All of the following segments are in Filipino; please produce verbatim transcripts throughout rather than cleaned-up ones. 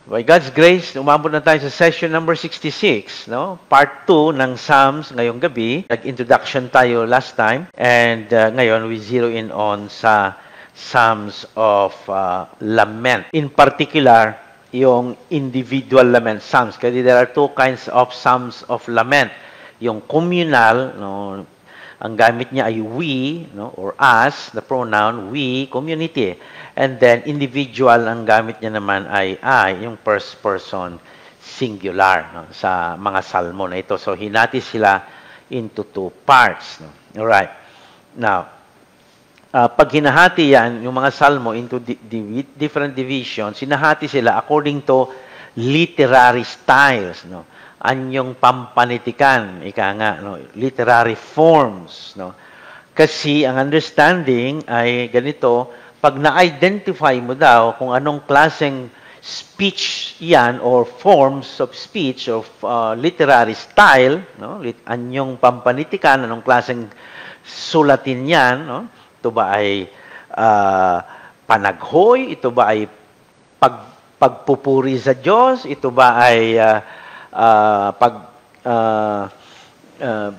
By God's grace, umabot na tayo sa session number sixty-six, no? Part two ng Psalms ngayong gabi. Nag-introduction tayo last time, and uh, ngayon we zero in on sa Psalms of uh, Lament. In particular, yung individual lament psalms. Kasi there are two kinds of Psalms of Lament. Yung communal, no? Ang gamit niya ay we, no? Or us, the pronoun we, community. And then, individual, ang gamit niya naman ay I, yung first person singular, no? Sa mga salmo na ito. So, hinati sila into two parts. No? Alright. Now, uh, pag hinahati yan, yung mga salmo into di di different divisions, hinahati sila according to literary styles. No? Anyong pampanitikan, ika nga, no? Literary forms. No? Kasi ang understanding ay ganito, pag na-identify mo daw kung anong klaseng speech yan or forms of speech of uh, literary style, no? Anyong pampanitikan, anong klaseng sulatin yan, no? Ito ba ay uh, panaghoy? Ito ba ay pag, pagpupuri sa Diyos? Ito ba ay uh, uh, pag uh, uh,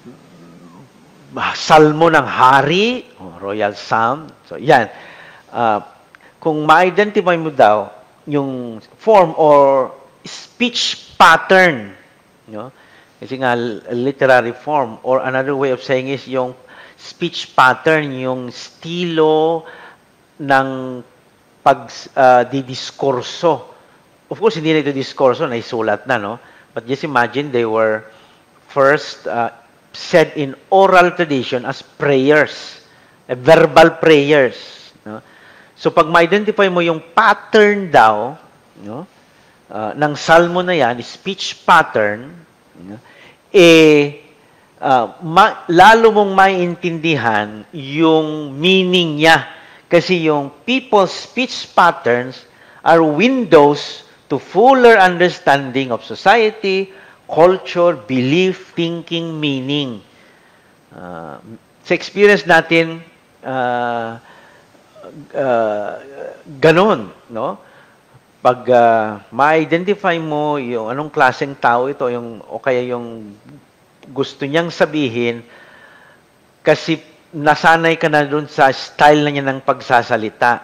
salmo ng hari? Royal Psalm? So, yan. Uh, kung ma-identify mo daw yung form or speech pattern, no? Kasi nga literary form or another way of saying is yung speech pattern, yung estilo ng pag uh, didiskurso. Of course, hindi na ito diskurso, naisulat na, no? But just imagine they were first uh, said in oral tradition as prayers, uh, verbal prayers, no? So, pag ma-identify mo yung pattern daw, no, uh, ng salmo na yan, speech pattern, no, eh, uh, ma lalo mong maiintindihan yung meaning niya. Kasi yung people's speech patterns are windows to fuller understanding of society, culture, belief, thinking, meaning. Uh, sa experience natin, uh, Uh, ganon, no? Pag uh, ma-identify mo yung anong klaseng tao ito, yung, o kaya yung gusto niyang sabihin, kasi nasanay ka na dun sa style na niya ng pagsasalita.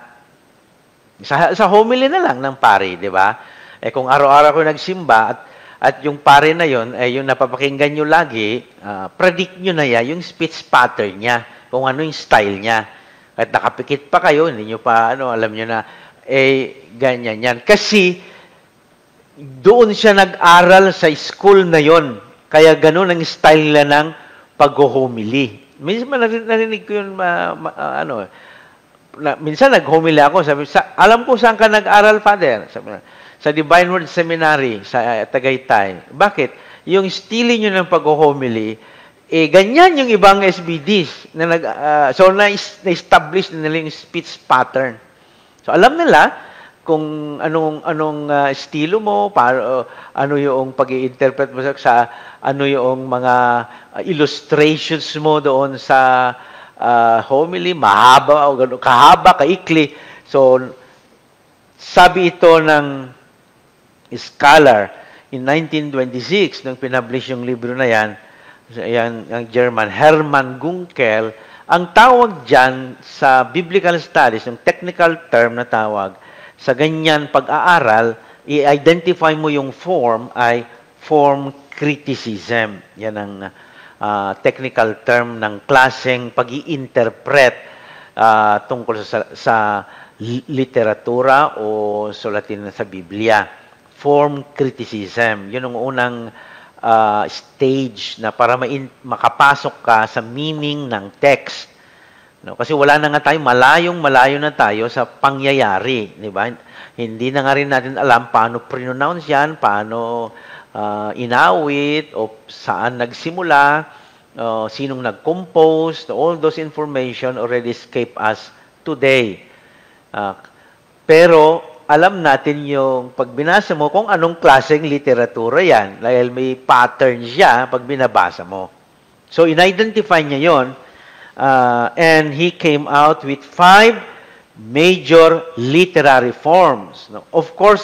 Sa, sa homily na lang ng pari, di ba? Eh kung araw-araw ko nagsimba at, at yung pari na yon eh yung napapakinggan nyo lagi, uh, predict nyo na yan, yung speech pattern niya, kung ano yung style niya. At nakapikit pa kayo, hindi nyo pa, ano, alam nyo na, eh, ganyan yan. Kasi, doon siya nag-aral sa school na yon. Kaya ganun ang style nila ng pag-homily. Minsan, narinig, narinig ko yun, ma, ma, uh, ano, na, minsan nag-homily ako, sabi, sa, alam ko saan ka nag-aral, Father? Sabi, sa Divine Word Seminary, sa uh, Tagaytay. Bakit? Yung style nyo ng pag-homily, eh, ganyan yung ibang S V Ds. Na nag, uh, so, na-establish na nila yung speech pattern. So, alam nila kung anong anong uh, estilo mo, para, uh, ano yung pag-i-interpret mo sa, ano yung mga uh, illustrations mo doon sa uh, homily, mahaba, o gano, kahaba, kaikli. So, sabi ito ng scholar in nineteen twenty-six, nung pinablish yung libro na yan, Ayan, ang German, Hermann Gunkel, ang tawag dyan sa Biblical Studies, yung technical term na tawag, sa ganyan pag-aaral, i-identify mo yung form ay form criticism. Yan ang uh, technical term ng klaseng pag-i-interpret uh, tungkol sa, sa literatura o sulatin sa Biblia. Form criticism. Yun ang unang Uh, stage na para main, makapasok ka sa meaning ng text. No? Kasi wala na nga tayo, malayong malayo na tayo sa pangyayari. Di ba? Hindi na nga rin natin alam paano pronounce yan, paano uh, inawit, o saan nagsimula, uh, sinong nag-compose. All those information already escape us today. Uh, pero, alam natin yung pag binasa mo kung anong klaseng literatura yan. Dahil may pattern siya pag binabasa mo. So, in-identify niya yon, uh, and he came out with five major literary forms. Of course,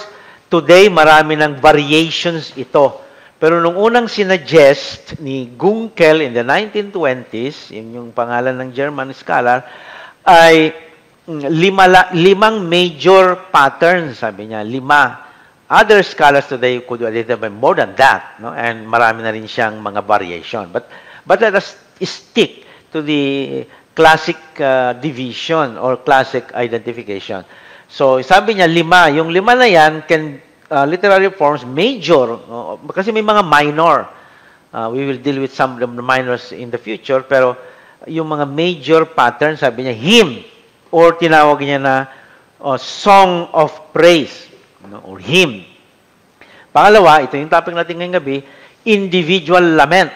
Today, marami ng variations ito. Pero nung unang sinuggest ni Gunkel in the nineteen twenties, yun yung pangalan ng German scholar, ay lima, limang major patterns, sabi niya, lima. Other scholars today could identify more than that, no? And marami na rin siyang mga variation. But, but let us stick to the classic uh, division or classic identification. So, sabi niya, lima. Yung lima na yan can uh, literally forms major. No? Kasi may mga minor. Uh, we will deal with some of the minors in the future. Pero yung mga major patterns, sabi niya, hymn. Or tinawag niya na uh, song of praise. No? Or hymn. Pangalawa, ito yung topic natin ngayong gabi, individual lament.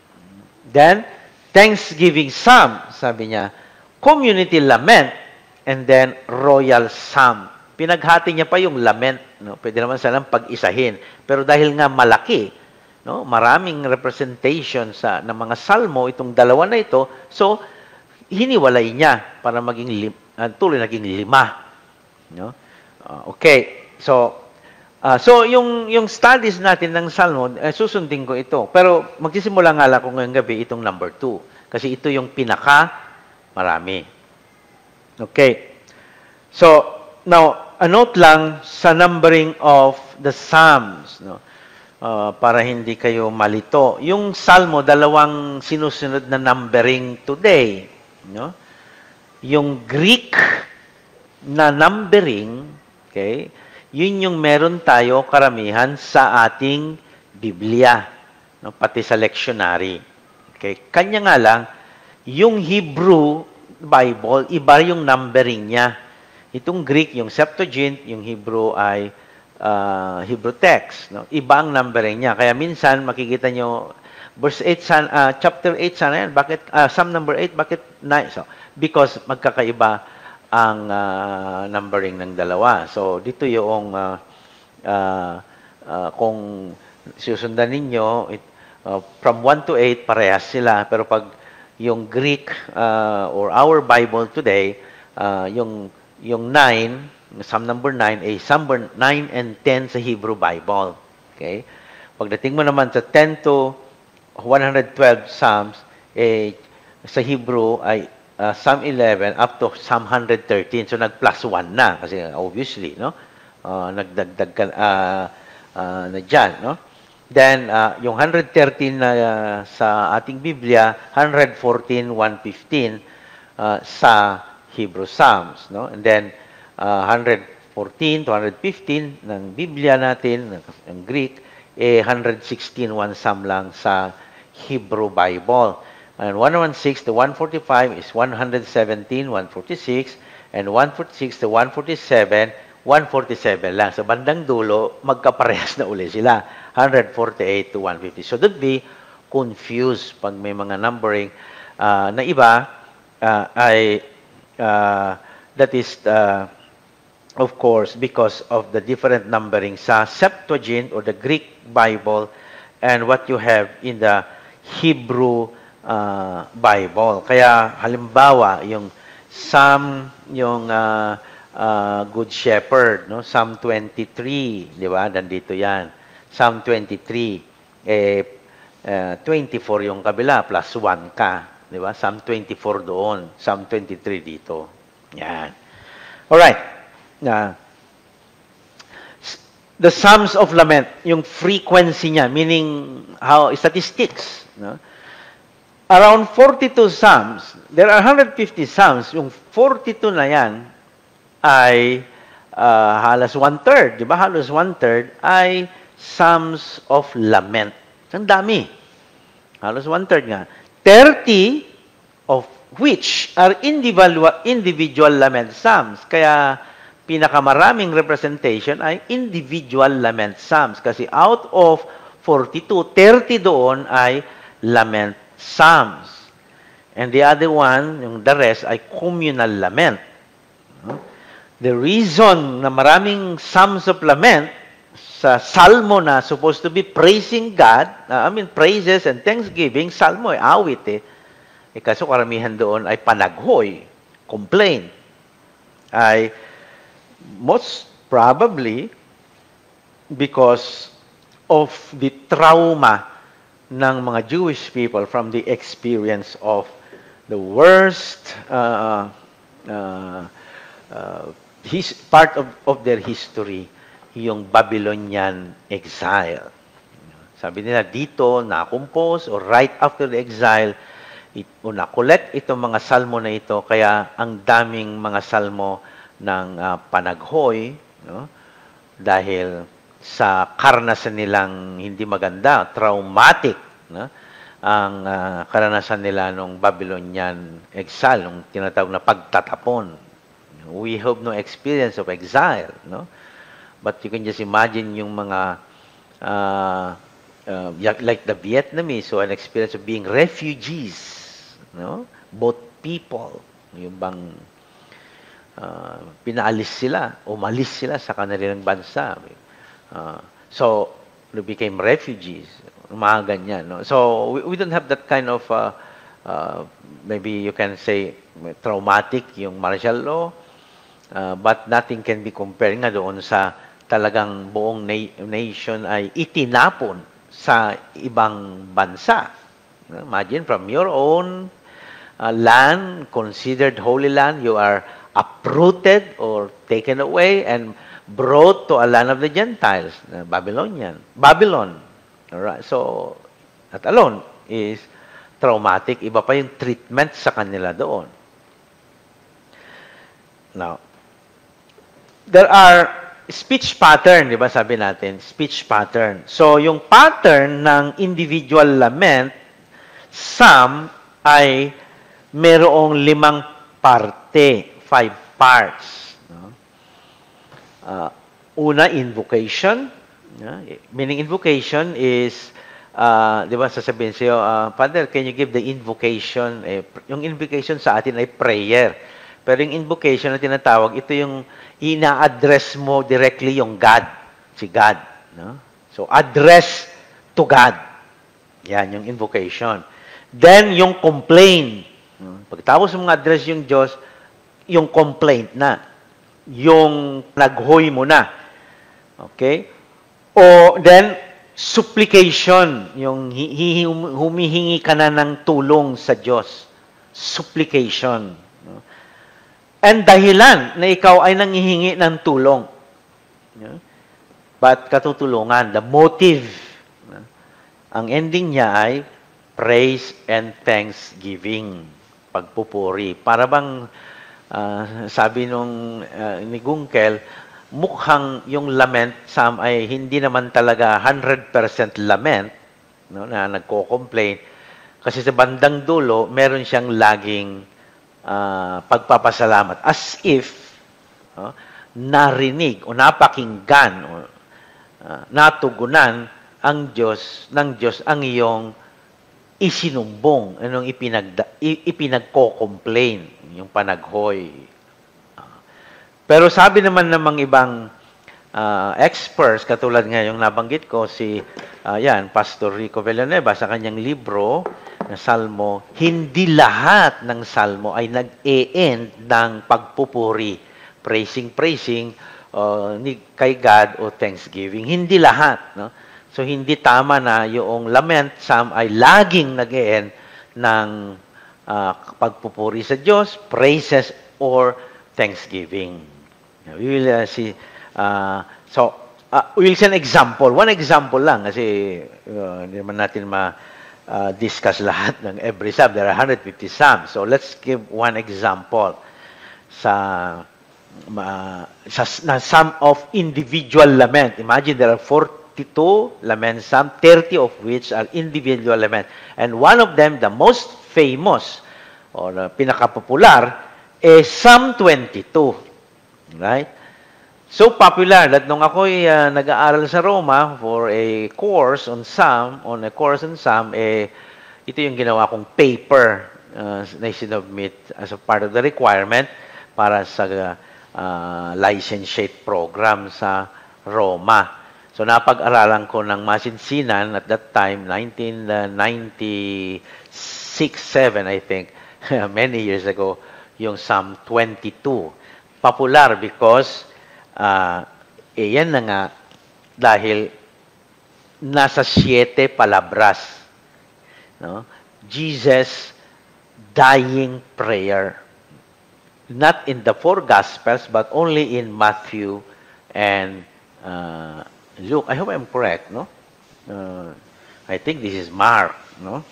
Then, thanksgiving psalm, sabi niya, community lament, and then royal psalm. Pinaghati niya pa yung lament, no? Pwede naman sanang pag-isahin. Pero dahil nga malaki, no? Maraming representation sa ng mga salmo itong dalawa na ito, so hiniwalay niya para maging lim, uh, tuloy naging lima, no? Uh, okay. So uh, so yung yung studies natin ng salmo, uh, susundin ko ito. Pero magsisimula nga lang ko ngayong gabi itong number two kasi ito yung pinaka marami. Okay. So, now, a note lang sa numbering of the Psalms, no? Uh, para hindi kayo malito. Yung Salmo, dalawang sinusunod na numbering today, no? Yung Greek na numbering, okay, yun yung meron tayo karamihan sa ating Biblia, no? Pati sa lectionary. Okay? Kanya nga lang, yung Hebrew Bible, iba yung numbering niya. Itong Greek, yung Septuagint, yung Hebrew ay uh, Hebrew text. No? Iba ang numbering niya. Kaya minsan, makikita nyo, verse eight, san, uh, chapter eight, sana yan? Bakit, uh, Psalm number eight, bakit nine? So, because magkakaiba ang uh, numbering ng dalawa. So, dito yung, uh, uh, uh, kung susundan ninyo, it, uh, from one to eight, parehas sila. Pero pag yung Greek uh, or our Bible today, uh, yung yung nine, Psalm number nine, ay Psalm nine and ten sa Hebrew Bible. Okay? Pagdating mo naman sa ten to one hundred twelve Psalms, eh, sa Hebrew ay uh, Psalm eleven up to Psalm one hundred thirteen. So nag-plus one na kasi obviously, no? Uh, nagdagdag ka uh, uh, na dyan, no? Then, uh, yung one hundred thirteen na uh, sa ating Biblia, one hundred fourteen, one fifteen uh, sa Hebrew Psalms. No? And then, uh, one hundred fourteen to one hundred fifteen ng Biblia natin, ng Greek, eh, one hundred sixteen, one Psalm lang sa Hebrew Bible. And one sixteen to one forty-five is one hundred seventeen, one forty-six, and one forty-six to one forty-seven, one forty-seven lang. Sa bandang dulo, magkaparehas na uli sila. one forty-eight to one fifty. So, don't be confused pag may mga numbering uh, na iba uh, ay uh, that is, uh, of course, because of the different numbering sa Septuagint or the Greek Bible and what you have in the Hebrew uh, Bible. Kaya, halimbawa, yung Psalm, yung uh, uh, Good Shepherd, no? Psalm twenty-three, di ba? Nandito yan. Psalm twenty-three, eh, uh, twenty-four yung kabila, plus one ka. Di ba? Psalm twenty-four doon, Psalm twenty-three dito. Yan. Alright. Uh, the Psalms of Lament, yung frequency niya, meaning how statistics. No? Around forty-two Psalms, there are one hundred fifty Psalms, yung forty-two na yan ay uh, halos one-third. Di ba? Halos one-third ay Psalms of Lament. Ang dami. Halos one-third nga. thirty of which are individual, individual lament psalms. Kaya pinakamaraming representation ay individual lament psalms. Kasi out of forty-two, thirty doon ay lament psalms. And the other one, yung the rest, ay communal lament. The reason na maraming psalms of lament sa salmo na supposed to be praising God, uh, I mean, praises and thanksgiving, salmo ay awit eh. Eh kaso karamihan doon ay panaghoy, complaint. Ay most probably because of the trauma ng mga Jewish people from the experience of the worst uh, uh, uh, his, part of, of their history, yung Babylonian exile. Sabi nila dito, na-compose or right after the exile, it, o na-collect itong mga salmo na ito, kaya ang daming mga salmo ng uh, panaghoy, no? Dahil sa karanasan nilang hindi maganda, traumatic, no? Ang uh, karanasan nila nung Babylonian exile, nung tinatawag na pagtatapon. We have no experience of exile, no? But you can just imagine yung mga uh, uh, like the Vietnamese who had an experience of being refugees, no? Both people, yung bang uh, pinaalis sila, umalis sila sa kanilang bansa. Uh, so, they became refugees, mga ganyan, no? So, we, we don't have that kind of, uh, uh, maybe you can say, traumatic, yung martial law, uh, but nothing can be compared nga doon sa talagang buong na- nation ay itinapon sa ibang bansa. Imagine, from your own uh, land, considered holy land, you are uprooted or taken away and brought to a land of the Gentiles, uh, Babylonian, Babylon. Alright, so, that alone is traumatic. Iba pa yung treatment sa kanila doon. Now, there are speech pattern, di ba sabi natin? Speech pattern. So, yung pattern ng individual lament, psalm, ay merong limang parte, five parts. No? Uh, una, invocation. Yeah? Meaning invocation is, uh, di ba sasabihin sa'yo, uh, Father, can you give the invocation? Eh, yung invocation sa atin ay prayer. Pero yung invocation na tinatawag, ito yung ina-address mo directly yung God, si God. No? So, address to God. Yan, yung invocation. Then, yung complaint. Pagtapos mong address yung Diyos, yung complaint na. Yung naghoy mo na. Okay? O, then, supplication. Yung humihingi ka na ng tulong sa Diyos. Supplication. No? And dahilan na ikaw ay nanghihingi ng tulong. But katutulungan, the motive, ang ending niya ay praise and thanksgiving, pagpupuri. Para bang, uh, sabi nung uh, ni Gungkel, mukhang yung lament psalm ay hindi naman talaga one hundred percent lament, no, na nagko-complain. Kasi sa bandang dulo, meron siyang laging Uh, pagpapasalamat as if uh, narinig o napakinggan o uh, natugunan ang Diyos ng Diyos ang iyong isinumbong, anong ipinagda, ipinagko-complain, yung panaghoy. Uh, pero sabi naman ng mga ibang uh, experts, katulad nga yung nabanggit ko, si uh, yan, Pastor Rico Villanueva sa kanyang libro na Salmo, hindi lahat ng Salmo ay nag-e-end ng pagpupuri, praising, praising uh, ni, kay God o thanksgiving. Hindi lahat. No? So, hindi tama na yung lament psalm ay laging nag-e-end ng uh, pagpupuri sa Diyos, praises, or thanksgiving. We will uh, see. Uh, so, uh, we will see an example. One example lang kasi uh, hindi naman natin ma- Uh, discuss lahat ng every psalm. There are one hundred fifty psalms. So let's give one example sa, uh, sa na psalm of individual lament. Imagine there are forty-two lament psalms, thirty of which are individual lament. And one of them, the most famous or uh, pinakapopular, is Psalm twenty-two. Right? So popular that nung ako'y uh, nag-aaral sa Roma for a course on Psalm, on a course on Psalm, eh, ito yung ginawa kong paper uh, na sinubmit as a part of the requirement para sa uh, licentiate program sa Roma. So napag-aralan ko ng masinsinan at that time, nineteen ninety-six, seven I think, many years ago, yung Psalm twenty-two. Popular because Uh, eh, yan na nga, dahil nasa siete palabras. No? Jesus' dying prayer. Not in the four Gospels, but only in Matthew and uh, Luke. I hope I'm correct, no? Uh, I think this is Mark, no?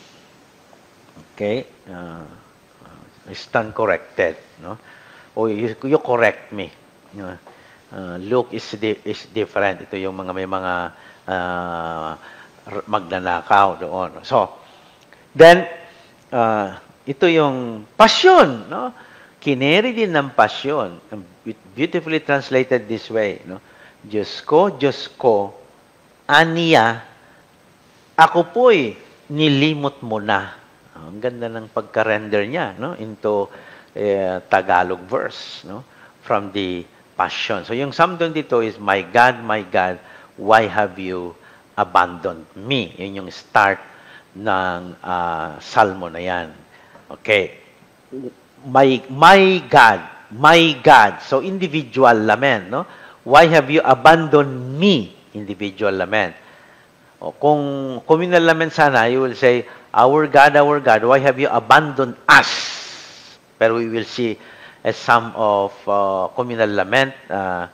Okay. Uh, I stand corrected, no? Oh, you, you correct me. Uh, Luke is di- is different. Ito yung mga may mga uh, magnanakaw doon. So, then uh, ito yung passion, no? Kineri din ng passion. Beautifully translated this way, no? Diyos ko, Diyos ko, aniya, ako po'y nilimot mo na. Oh, ang ganda ng pagka-render niya, no? Into uh, Tagalog verse, no? From the passion. So yung Psalm twenty-two is, My God, my God, why have you abandoned me? Yun yung start ng uh, salmo na yan. Okay. My, my God, my God. So individual lament, no? Why have you abandoned me? Individual lament. O, kung communal lament sana, you will say, Our God, our God, why have you abandoned us? Pero we will see as some of uh, communal lament uh,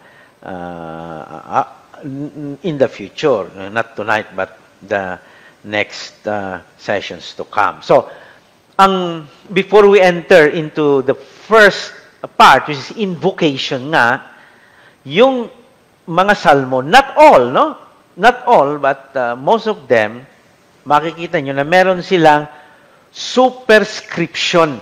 uh, in the future. Not tonight, but the next uh, sessions to come. So, ang before we enter into the first part, which is invocation nga, yung mga salmo, not all, no? Not all, but uh, most of them, makikita nyo na meron silang superscription.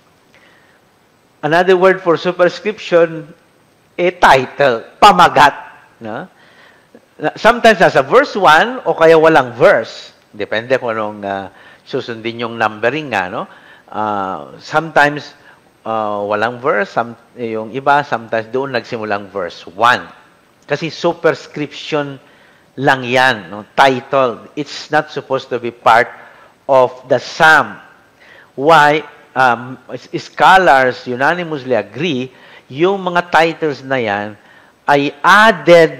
Another word for superscription, a title, pamagat. No? Sometimes nasa verse one o kaya walang verse. Depende kung anong uh, susundin yung numbering nga. No? Uh, sometimes uh, walang verse, some, yung iba, sometimes doon nagsimulang verse one. Kasi superscription lang yan, no? Title. It's not supposed to be part of the psalm. Why? Um, scholars unanimously agree, yung mga titles na yan ay added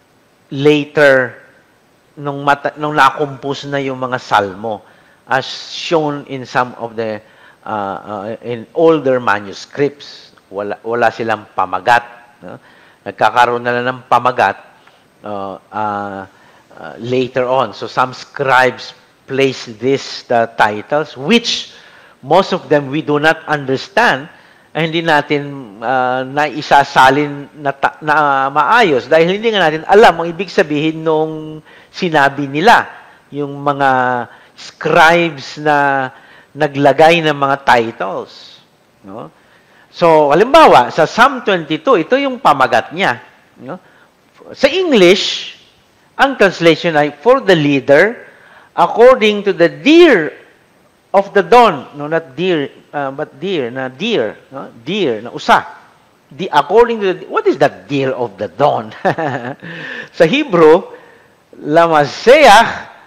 later nung, mata, nung nakompose na yung mga salmo, as shown in some of the uh, uh, in older manuscripts. Wala, wala silang pamagat. No? Nagkakaroon na lang ng pamagat uh, uh, uh, later on. So some scribes place these uh, titles, which most of them we do not understand, ay hindi natin uh, naisasalin na, na maayos dahil hindi nga natin alam ang ibig sabihin nung sinabi nila, yung mga scribes na naglagay ng mga titles. No? So, halimbawa, sa Psalm twenty-two, ito yung pamagat niya. No? Sa English, ang translation ay, for the leader, according to the deer of the dawn. No, not deer, uh, but deer, na deer. No? Deer, na usa. The, according to the, what is that deer of the dawn? Sa Hebrew, lamaseach,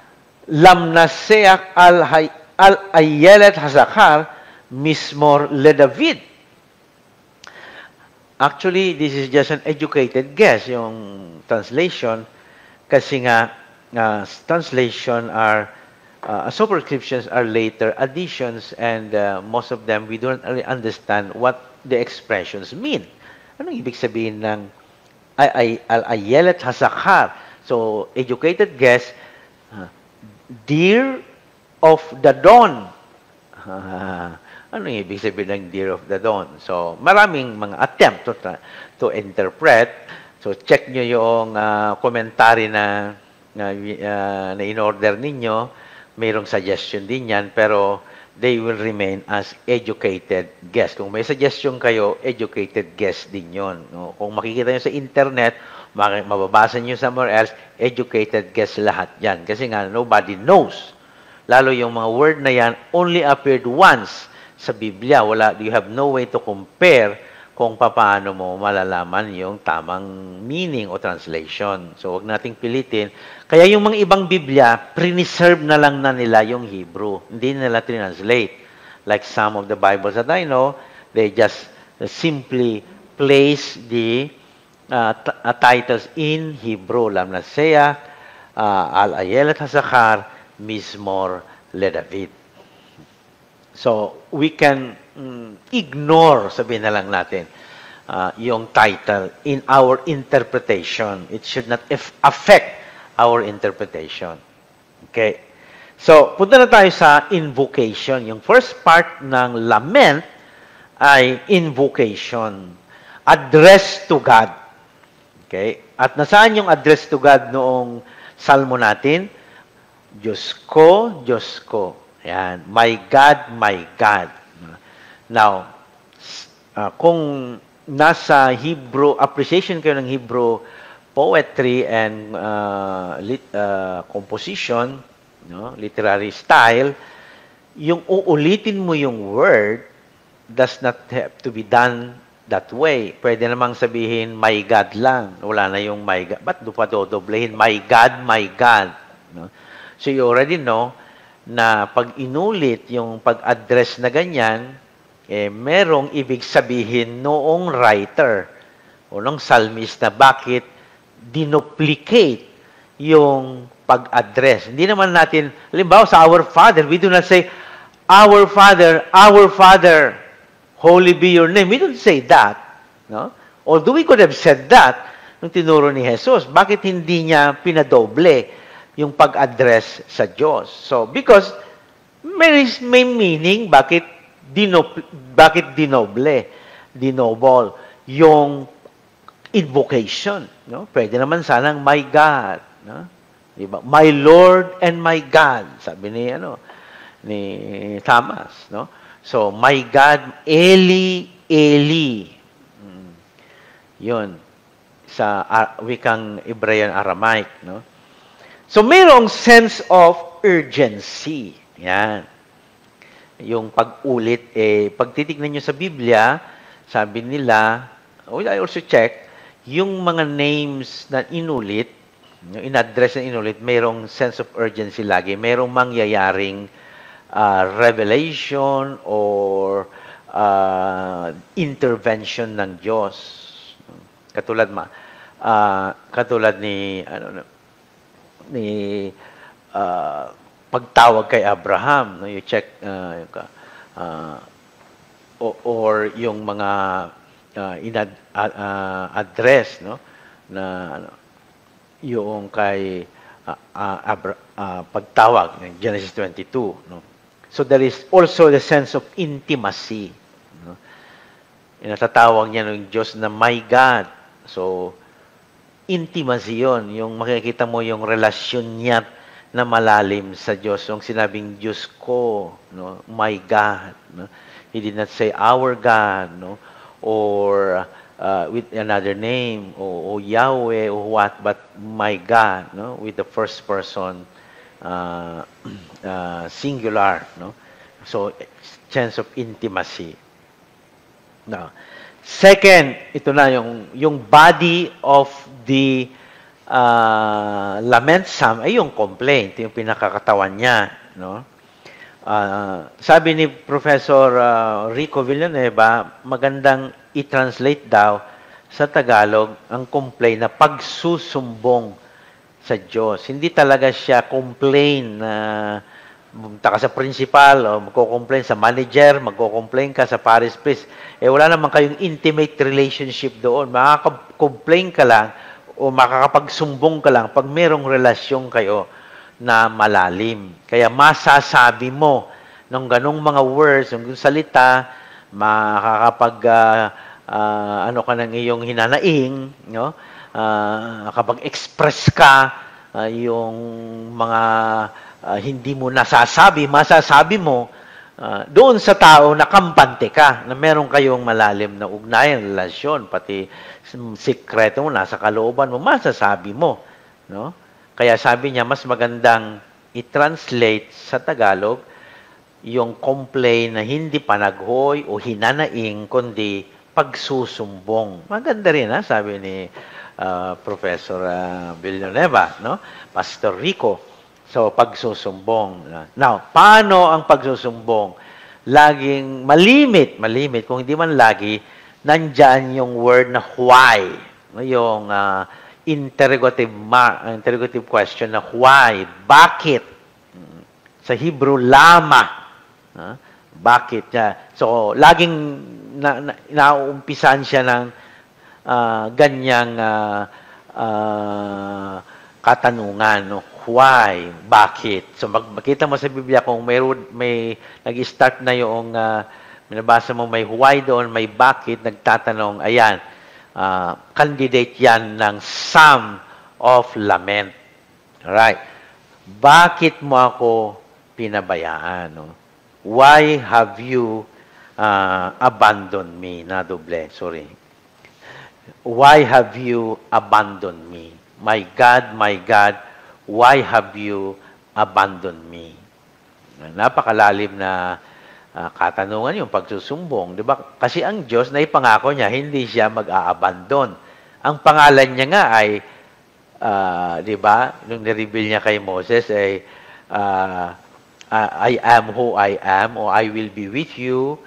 lamnaseach al-ayelet hazakar, mismor le David. Actually, this is just an educated guess, yung translation, kasi nga, uh, translation are, uh, superscriptions are later additions, and uh, most of them, we don't really understand what the expressions mean. Anong ibig sabihin ng al-ayelet hasakar? So, educated guess, uh, deer of the dawn. Uh, Ano yung ibig sabihin ng deer of the dawn? So, maraming mga attempt to, to interpret. So, check nyo yung uh, commentary na, na, uh, na in-order ninyo. Mayroong suggestion din yan, pero they will remain as educated guess. Kung may suggestion kayo, educated guess din yun. No? Kung makikita nyo sa internet, mababasa nyo somewhere else, educated guess lahat yan. Kasi nga, nobody knows. Lalo yung mga word na yan only appeared once sa Biblia. Wala, you have no way to compare kung paano mo malalaman yung tamang meaning o translation. So, wag nating pilitin. Kaya yung mga ibang Biblia, preserve na lang na nila yung Hebrew. Hindi nila translate. Like some of the Bibles that I know, they just simply place the uh, uh, titles in Hebrew, Lamnasea, uh, Al-Ayelet HaZakar, Mizmor LeDavid. So, we can mm, ignore, sabihin na lang natin, uh, yung title in our interpretation. It should not affect our interpretation. Okay? So, punta na tayo sa invocation. Yung first part ng lament ay invocation. Address to God. Okay? At nasaan yung address to God noong salmo natin? Diyos ko, Diyos ko. Ayan. My God, my God. Now, uh, kung nasa Hebrew, appreciation kayo ng Hebrew poetry and uh, lit, uh, composition, no, literary style, yung uulitin mo yung word does not have to be done that way. Pwede namang sabihin, my God lang. Wala na yung my God. Ba't pa dodoblehin? My God, my God. No? So you already know na pag inulit yung pag-address na ganyan, eh, merong ibig sabihin noong writer o noong psalmist na bakit dinuplicate yung pag-address. Hindi naman natin, halimbawa sa Our Father, we do not say, Our Father, Our Father, holy be your name. We don't say that. No? Although we could have said that nung tinuro ni Jesus, bakit hindi niya pinadoble yung pag-address sa Diyos? So, because may, may meaning, bakit dinoble, bakit dinoble, dinoble yung invocation. No? Pwede naman sanang, my God. No? Diba? My Lord and my God. Sabi ni, ano, ni Thomas. No? So, my God, Eli, Eli. Hmm. Yun. Sa uh, wikang Hebrean Aramaic. No? So, mayroong sense of urgency. Yan. Yung pag-ulit, eh, pag titignan nyo sa Biblia, sabi nila, oh, I also check, yung mga names na inulit, yung in-address na inulit, mayroong sense of urgency lagi. Mayroong mangyayaring uh, revelation or uh, intervention ng Diyos. Katulad ma, uh, katulad ni ano ni uh, pagtawag kay Abraham, no, you check uh, yung, uh, or, or yung mga uh, inad, uh, uh, address, no, na ano, yung kay uh, uh, Abra, uh, pagtawag ng Genesis twenty-two, no. So there is also the sense of intimacy, no. Inatatawag niya ng Diyos na my God. So intimacy yun, yung makikita mo yung relasyon niya na malalim sa Diyos. Yung sinabing Diyos ko, no, my God, no. He did not say our God, no, or uh, with another name, or, or Yahweh, or what, but my God, no, with the first person uh, uh, singular, no. So sense of intimacy. Now, second, ito na yung yung body of the uh, lament psalm ay yung complaint, yung pinakakatawan niya, no? Uh, sabi ni Professor uh, Rico Villanueva, magandang i-translate daw sa Tagalog ang complaint na pagsusumbong sa Diyos. Hindi talaga siya complain na uh, pumunta ka sa principal o magko-complain sa manager, magko-complain ka sa parish priest. Eh wala naman kayong intimate relationship doon. Makaka-complain ka lang o makakapagsumbong ka lang pag merong relasyon kayo na malalim. Kaya masasabi mo ng ganong mga words, ng salita, makakapag uh, uh, ano ka ng iyong hinanaing, no? Uh, kapag express ka uh, yung mga uh, hindi mo nasasabi, masasabi mo uh, doon sa tao na kampante ka, na meron kayong malalim na ugnayan, relasyon, pati sikreto mo, nasa kalooban mo, masasabi mo, no? Kaya sabi niya, mas magandang i-translate sa Tagalog yung complain na hindi panaghoy o hinanaing, kundi pagsusumbong. Maganda rin, ha? Sabi ni uh, Professor uh, Villanueva, no? Pastor Rico. So, pagsusumbong. Now, paano ang pagsusumbong? Laging malimit, malimit, kung hindi man lagi, nandyan yung word na why. no? Yung uh, interrogative, ma interrogative question na why, bakit. Sa Hebrew, lama. Uh, bakit niya? So, laging na, na, naumpisan siya ng uh, ganyang uh, uh, katanungan. No? Why? Bakit? So, mag makita mo sa Biblia kung may, may nag-start na yung uh, minabasa mo may why doon, may bakit, nagtatanong, ayan, uh, candidate yan ng Psalm of Lament. Alright. Bakit mo ako pinabayaan? No? Why have you uh, abandoned me? Na doble, sorry. Why have you abandoned me? My God, my God, why have you abandoned me? Napakalalim na uh, katanungan yung pagsusumbong. Diba? Kasi ang Diyos na ipangako niya, hindi siya mag-aabandon. Ang pangalan niya nga ay, uh, di ba, nung nireveal niya kay Moses ay, uh, uh, I am who I am, or I will be with you,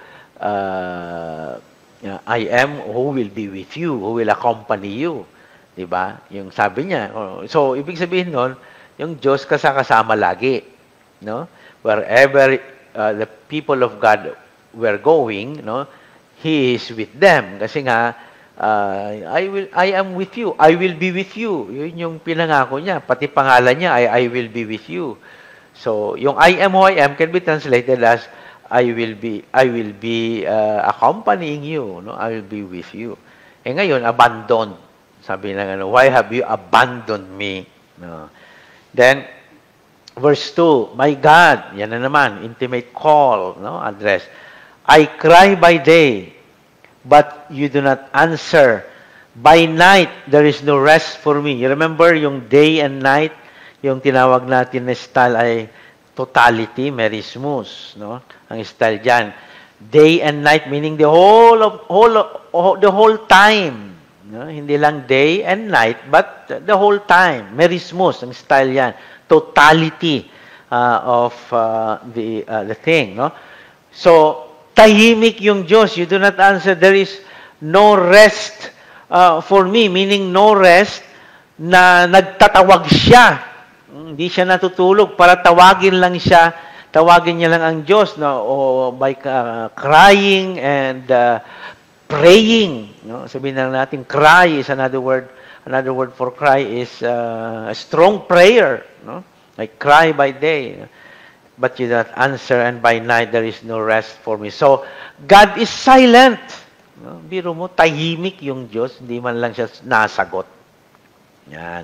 uh, I am who will be with you, who will accompany you. Di ba? Yung sabi niya. So, ibig sabihin nun, yung Diyos kasama lagi. No? Wherever uh, the people of God were going, no, He is with them. Kasi nga, uh, I will, I am with you. I will be with you. Yun yung pinangako niya. Pati pangalan niya ay I will be with you. So, yung I am who I am can be translated as I will be, I will be uh, accompanying you. No? I will be with you. Eh ngayon, abandoned. Sabi na ano, why have you abandoned me? No. Then, verse two, my God, yan na naman, intimate call, no, address. I cry by day, but you do not answer. By night, there is no rest for me. You remember yung day and night, yung tinawag natin na style ay totality, merismus, no? Ang style diyan. Day and night meaning the whole of whole of, the whole time. No? Hindi lang day and night, but the whole time. Merismus, ang style yan. Totality uh, of uh, the uh, the thing. No? So, tahimik yung Diyos. You do not answer. There is no rest uh, for me, meaning no rest na nagtatawag siya. Hindi siya natutulog para tawagin lang siya. Tawagin niya lang ang Diyos, no? O by uh, crying and uh, praying, no? Sabihin na natin, cry is another word. Another word for cry is uh, a strong prayer, no? Like cry by day, but you don't answer, and by night there is no rest for me. So God is silent. No? Biro mo, tahimik yung Diyos, hindi man lang siya nasagot. Yan.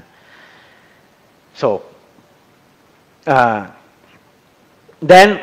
So, uh, then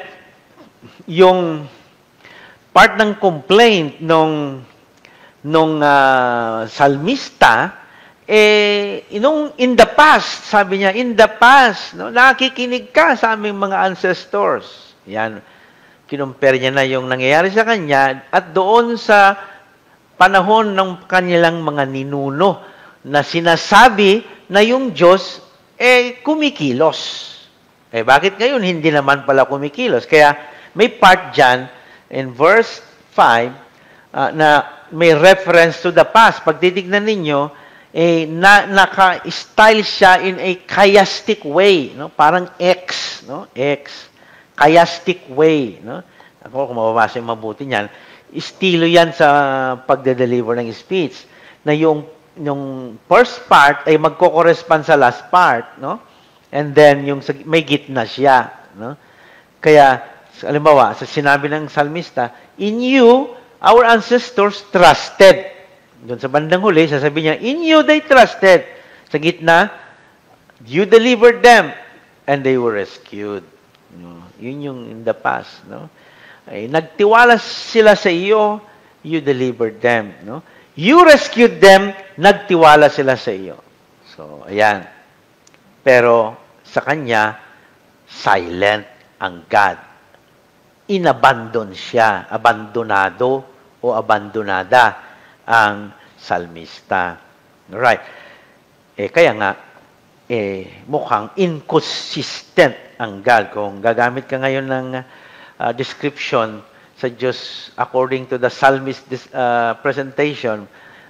yung part ng complaint nung nung uh, salmista, eh, inong in the past, sabi niya, in the past, no, nakikinig ka sa aming mga ancestors. Yan, kinumpare niya na yung nangyayari sa kanya at doon sa panahon ng kanilang mga ninuno na sinasabi na yung Diyos, eh, kumikilos. Eh, bakit ngayon hindi naman pala kumikilos? Kaya may part dyan in verse five uh, na may reference to the past. Pag titignan ninyo, eh, na, naka-style siya in a chiastic way. No? Parang X. No? X. Chiastic way. No? Ako, kung mababasa yung mabuti niyan, estilo yan sa pagde-deliver ng speech. Na yung, yung first part ay magko-correspond sa last part. No? And then, yung may gitna siya. No? Kaya, halimbawa, sa sinabi ng salmista, in you, our ancestors trusted. Doon sa bandang huli, sasabihin niya, in you they trusted. Sa gitna, you delivered them, and they were rescued. No? Yun yung in the past. No? Ay, nagtiwala sila sa iyo, you delivered them. No? You rescued them, nagtiwala sila sa iyo. So, ayan. Pero, sa kanya, silent ang God. Inabandon siya, abandonado o abandonada ang salmista. Right. Eh, kaya nga, eh, mukhang inconsistent ang God. Kung gagamit ka ngayon ng uh, description sa Diyos according to the psalmist uh, presentation,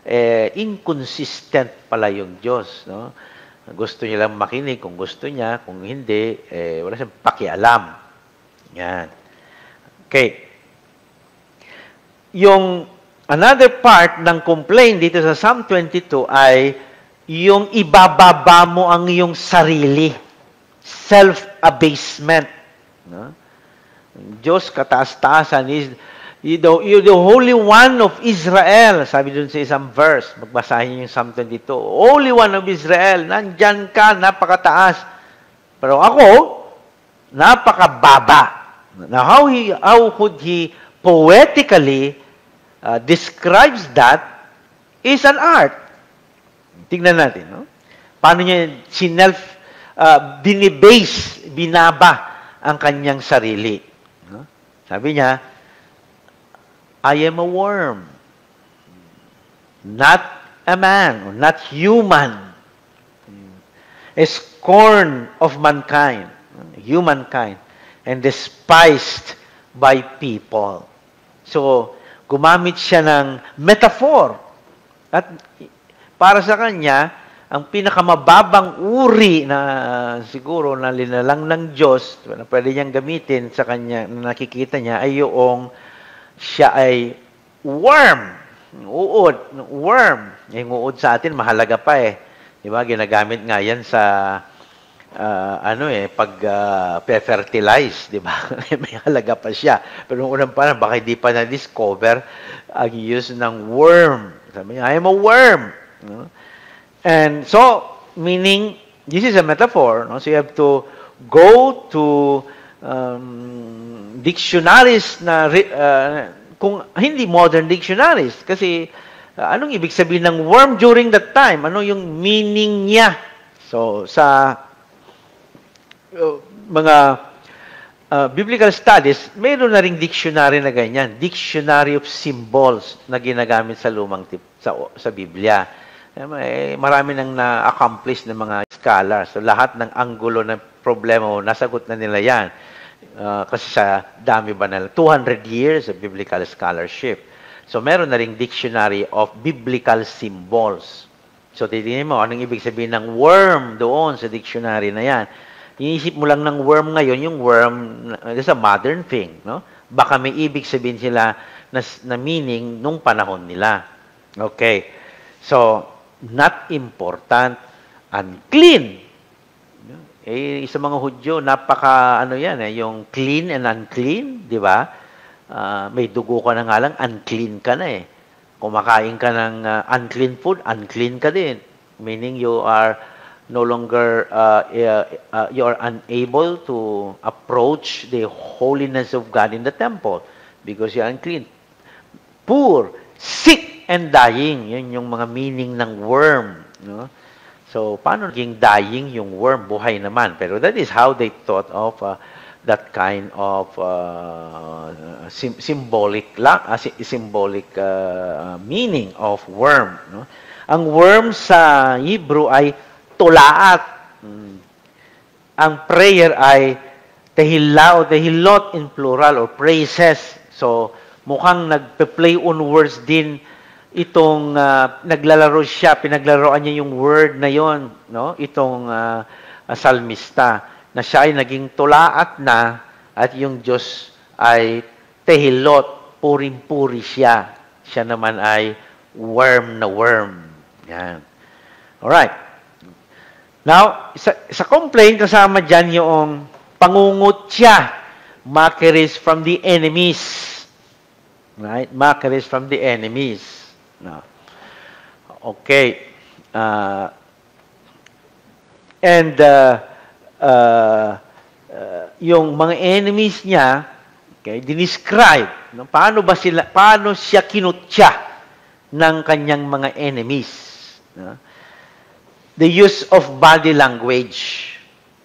eh, inconsistent pala yung Diyos, no? Gusto niya lang makinig kung gusto niya, kung hindi, eh, wala siyang pakialam. Yan. Okay. Yung another part ng complaint dito sa Psalm twenty-two ay yung ibababa mo ang iyong sarili. Self-abasement. No? Diyos, kataas-taasan, is you're the, you're the Holy One of Israel. Sabi dun sa isang verse, magbasahin niyo yung Psalm twenty-two. Holy One of Israel, nandyan ka, napakataas. Pero ako, napakababa. Now, how, he, how could he poetically uh, describes that is an art. Tingnan natin, no? Paano niya sinelf, uh, binibase, binaba ang kanyang sarili. No? Sabi niya, I am a worm, not a man, or not human, a scorn of mankind, humankind, and despised by people. So, gumamit siya ng metaphor. At para sa kanya, ang pinakamababang uri na uh, siguro na linalang ng Diyos na pwede niyang gamitin sa kanya, na nakikita niya, ay yung siya ay worm. Uod. Worm. Yung uod sa atin, mahalaga pa eh. Di ba? Ginagamit nga yan sa uh, ano eh, pag uh, pe-fertilize. Di ba? May halaga pa siya. Pero nung unang parang, baka hindi pa na-discover ang use ng worm. Sabi niya, I am a worm. No? And so, meaning, this is a metaphor. No? So you have to go to um, dictionaries na, uh, kung hindi modern dictionaries. Kasi, uh, anong ibig sabihin ng worm during that time? Ano yung meaning niya? So, sa uh, mga uh, biblical studies, mayroon na ring dictionary na ganyan. Dictionary of symbols na ginagamit sa lumang tip, sa, sa Biblia. Eh, marami nang na-accomplish ng mga scholars. So, lahat ng anggulo ng problema mo, nasagot na nila yan. Uh, kasi sa dami ba na two hundred years of biblical scholarship. So, meron na ring dictionary of biblical symbols. So, titignan mo, anong ibig sabihin ng worm doon sa dictionary na yan. Inisip mo lang ng worm ngayon, yung worm, it's a modern thing. No? Baka may ibig sabihin sila na, na meaning nung panahon nila. Okay. So, not important, unclean. Eh, sa mga Hudyo, napaka, ano yan, eh, yung clean and unclean, di ba? Uh, may dugo ka na nga lang, unclean ka na eh. Kumakain ka ng uh, unclean food, unclean ka din. Meaning you are no longer, uh, uh, uh, you are unable to approach the holiness of God in the temple because you are unclean. Poor, sick, and dying. Yun yung mga meaning ng worm. No? So, paano naging dying yung worm? Buhay naman. Pero that is how they thought of uh, that kind of uh, sim symbolic uh, symbolic uh, meaning of worm. No? Ang worm sa Hebrew ay tulaat. Hmm. Ang prayer ay tehila o tehilot in plural or praises. So, mukhang nagpe-play on words din itong uh, naglalaro siya, pinaglaroan niya yung word na yon, no? Itong uh, uh, salmista na siya ay naging tulaat na at yung Diyos ay tehilot, puring-puri siya. Siya naman ay worm na worm. Yan. Alright. Now, sa, sa complaint, kasama dyan yung pangungot siya. Mockeries from the enemies. Right? Mockeries from the enemies. No. Okay. Uh, and uh, uh, uh, yung mga enemies niya, okay, dinescribe, no? Paano ba sila, paano siya kinutya ng kanyang mga enemies? No? The use of body language.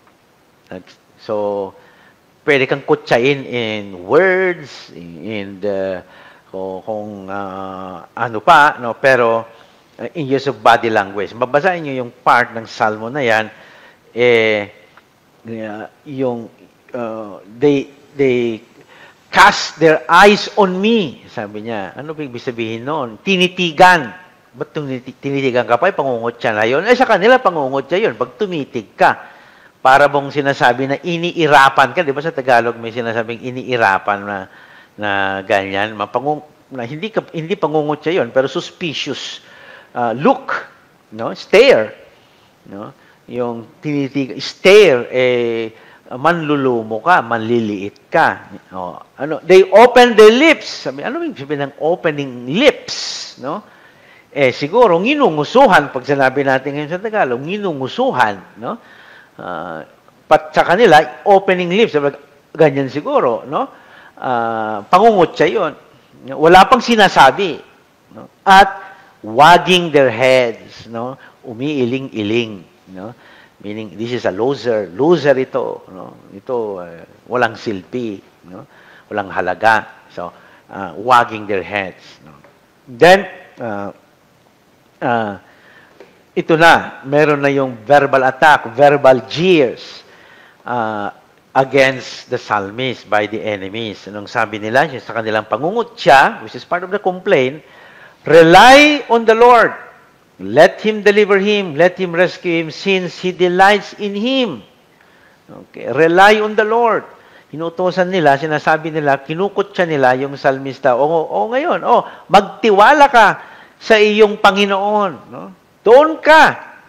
So, pwede kang kutsain in words, in the kung, kung uh, ano pa, no? Pero uh, in use of body language. Babasahin niyo yung part ng salmo na yan, eh, uh, yung uh, they, they cast their eyes on me. Sabi niya, ano ibig sabihin noon? Tinitigan. Ba't tinitigan ka pa? Pangungutya na yun. Eh, sa kanila, pangungutya yun. Pag tumitig ka, para bang sinasabi na iniirapan ka. Di ba sa Tagalog may sinasabing iniirapan na, na ganyan. Mapangung, na hindi, ka, hindi pangungutya yun, pero suspicious uh, look. No? Stare. No? Yung tinitig, stare, eh, manlulumo ka, manliliit ka. O, ano, they open their lips. Sabi, ano yung sabihin ng opening lips? No? Eh, siguro, nginungusuhan, pag sinabi natin ngayon sa Tagalog, nginungusuhan. No? Uh, pat sa kanila, opening lips. Sabi, ganyan siguro. No? Uh, pangungutya yun. Wala pang sinasabi. No? At wagging their heads. No? Umiiling-iling. No? Meaning, this is a loser. Loser ito. No? Ito, uh, walang silpi. No? Walang halaga. So, uh, wagging their heads. No? Then, uh, uh, ito na. Meron na yung verbal attack, verbal jeers uh, against the psalmist by the enemies. Anong sabi nila? Yung sa kanilang pangungutya, which is part of the complaint, rely on the Lord. Let Him deliver him. Let Him rescue him since He delights in him. Okay. Rely on the Lord. Inuutosan nila, sinasabi nila, kinukutya nila yung salmista. O, o ngayon, o, magtiwala ka sa iyong Panginoon. No? Doon ka.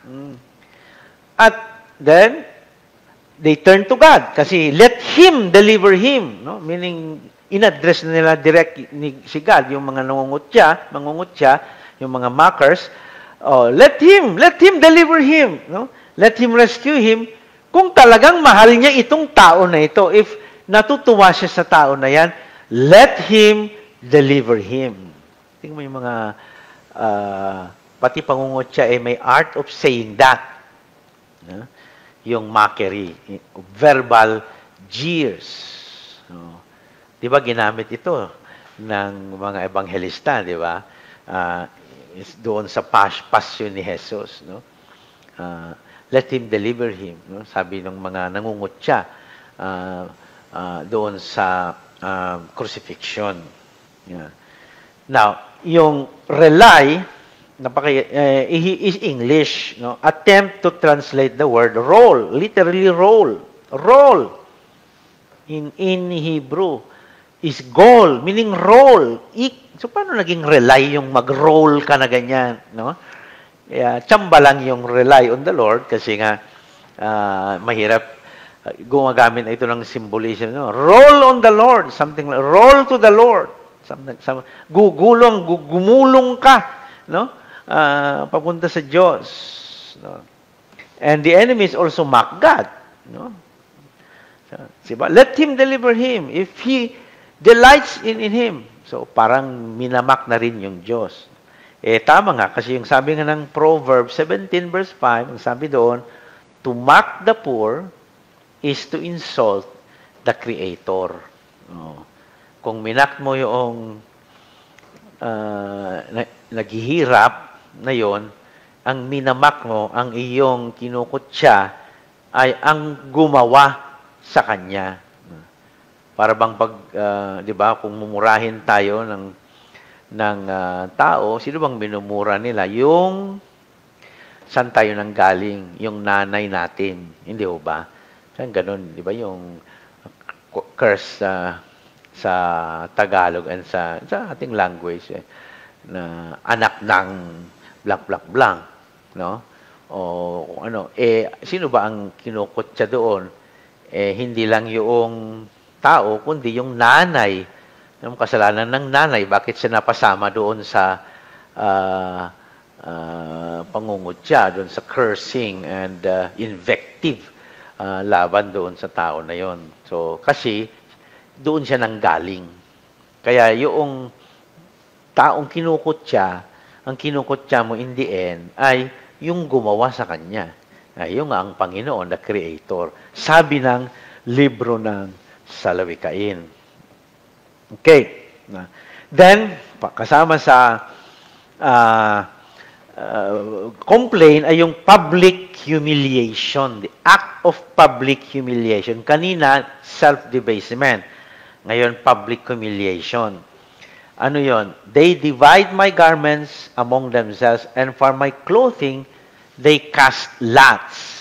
At then, they turn to God. Kasi let Him deliver him. No? Meaning, in-address na nila direct ni, si God, yung mga nangungutya, mangungutya, yung mga mockers. Oh, let him, let him deliver him, no? Let him rescue him. Kung talagang mahal niya itong tao na ito, if natutuwa siya sa tao na yan, let him deliver him. Tingnan mo yung mga, uh, pati pangungutya, eh, may art of saying that. No? Yung mockery, verbal jeers. No? Di ba ginamit ito ng mga ebanghelista, di ba? Uh, is doon sa pas passion ni Jesus, no? Uh, let him deliver him, no? Sabi ng mga nangungutya uh, uh, doon sa uh, crucifixion. Yeah. Now, yung rely, napaki uh, is English, no? Attempt to translate the word roll, literally roll, roll in in Hebrew is goal, meaning roll. I So, paano naging rely yung mag-roll ka na ganyan, no? Yeah, tsamba lang yung rely on the Lord kasi nga uh, mahirap uh, gumagamit ito ng symbolism, no? Roll on the Lord, something like, roll to the Lord. Something, some, gugulong, gumulong ka, no? Uh, papunta sa Diyos, no? And the enemies also mock God, no? So, diba? Let Him deliver him if He delights in, in Him. So, parang minamak na rin yung Diyos. Eh, tama nga, kasi yung sabi nga ng Proverbs seventeen verse five, ang sabi doon, to mock the poor is to insult the Creator. Oh. Kung minak mo yung uh, na, naghihirap na yon, ang minamak mo, ang iyong kinukutya, ay ang gumawa sa Kanya. Para bang pag, uh, di ba, kung mumurahin tayo ng, ng uh, tao, sino bang minumura nila? Yung, saan tayo nang galing? Yung nanay natin. Hindi ho ba? Saan ganun, di ba, yung curse uh, sa Tagalog and sa, sa ating language, eh, na anak ng blank, blank, blank, no? O ano, eh, sino ba ang kinukutya doon? Eh, hindi lang yung tao, kundi yung nanay, yung kasalanan ng nanay, bakit siya napasama doon sa uh, uh, pangungutya, doon sa cursing and uh, invective uh, laban doon sa tao na yon. So, kasi doon siya nanggaling. Kaya yung taong kinukutya, ang kinukutya mo in the end, ay yung gumawa sa kanya. Ay, yung ang Panginoon, the Creator. Sabi ng libro ng Salawikain. Okay. Then, kasama sa uh, uh, complaint ay yung public humiliation. The act of public humiliation. Kanina, self-debasement. Ngayon, public humiliation. Ano yon? They divide my garments among themselves, and for my clothing, they cast lots.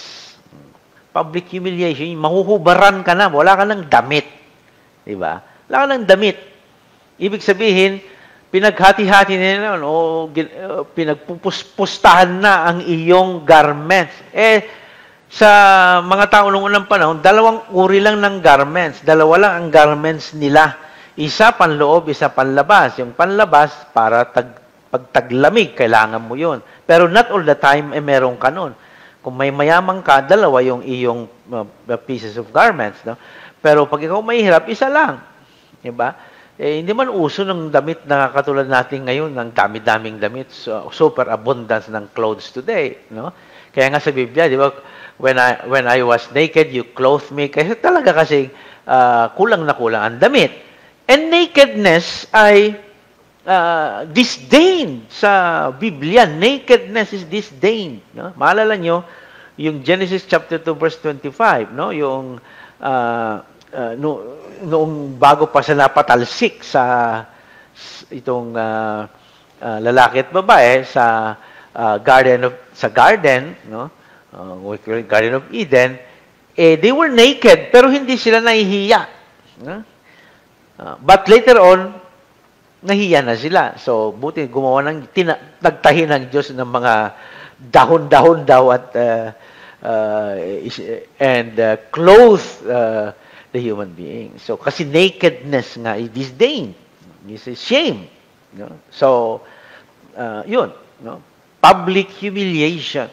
Public humiliation, mahuhubaran ka na, wala ka ng damit. Diba? Wala ka ng damit. Ibig sabihin, pinaghati-hati nila, o pinagpupuspustahan na ang iyong garments. Eh, sa mga tao noong unang panahon, dalawang uri lang ng garments. Dalawa lang ang garments nila. Isa panloob, isa panlabas. Yung panlabas, para tag, pagtaglamig, kailangan mo yun. Pero not all the time, eh, meron ka nun. Kung may mayaman ka, dalawa yung iyong uh, pieces of garments. No? Pero pag ikaw mahihirap, isa lang. Diba? Eh, hindi man uso ng damit na katulad natin ngayon, ng dami-daming damit, so, super abundance ng clothes today. No? Kaya nga sa Biblia, di ba, when I, when I was naked, you clothed me. Kasi talaga kasi uh, kulang na kulang ang damit. And nakedness ay Uh, disdain sa Biblia. Nakedness is disdain. No? Maalala nyo, yung Genesis chapter two verse twenty-five, no? Yung uh, uh, no, noong bago pa siya napatalsik sa itong uh, uh, lalaki at babae sa uh, garden of sa garden, no? Uh, Garden of Eden, eh they were naked pero hindi sila nahihiya. No? Uh, but later on, nahiya na sila. So, buti gumawa ng, tina, nagtahi ng Diyos ng mga dahon-dahon daw at uh, uh, and uh, clothe uh, the human being. So, kasi nakedness nga is disdain. Is shame. No? So, uh, yun. No? Public humiliation.